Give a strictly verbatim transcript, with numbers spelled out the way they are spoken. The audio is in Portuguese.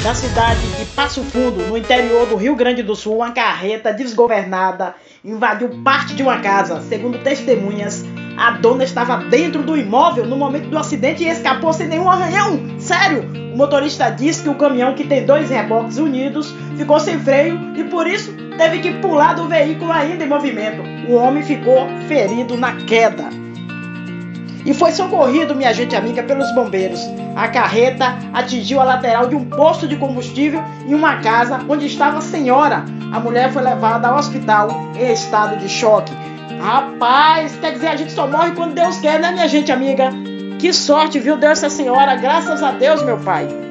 Na cidade de Passo Fundo, no interior do Rio Grande do Sul, uma carreta desgovernada invadiu parte de uma casa. Segundo testemunhas, a dona estava dentro do imóvel no momento do acidente e escapou sem nenhum arranhão. Sério! O motorista disse que o caminhão, que tem dois reboques unidos, ficou sem freio e por isso teve que pular do veículo ainda em movimento. O homem ficou ferido na queda e foi socorrido, minha gente amiga, pelos bombeiros. A carreta atingiu a lateral de um posto de combustível em uma casa onde estava a senhora. A mulher foi levada ao hospital em estado de choque. Rapaz, quer dizer, a gente só morre quando Deus quer, né, minha gente amiga? Que sorte, viu, Deus, essa senhora, graças a Deus, meu pai.